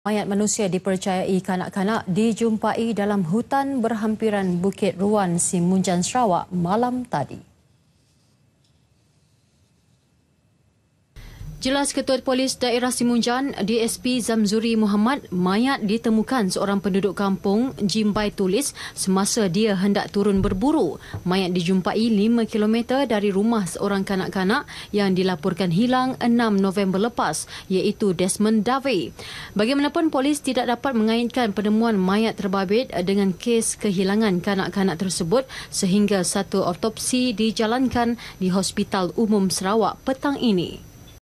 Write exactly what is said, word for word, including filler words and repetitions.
Mayat manusia dipercayai kanak-kanak dijumpai dalam hutan berhampiran Bukit Ruan, Simunjan, Sarawak malam tadi. Jelas Ketua Polis Daerah Simunjan, D S P Zamzuri Muhammad, mayat ditemukan seorang penduduk kampung Jimbai Tulis semasa dia hendak turun berburu. Mayat dijumpai lima kilometer dari rumah seorang kanak-kanak yang dilaporkan hilang enam November lepas, iaitu Desmond Dave. Bagaimanapun, polis tidak dapat mengaitkan penemuan mayat terbabit dengan kes kehilangan kanak-kanak tersebut sehingga satu autopsi dijalankan di Hospital Umum Sarawak petang ini.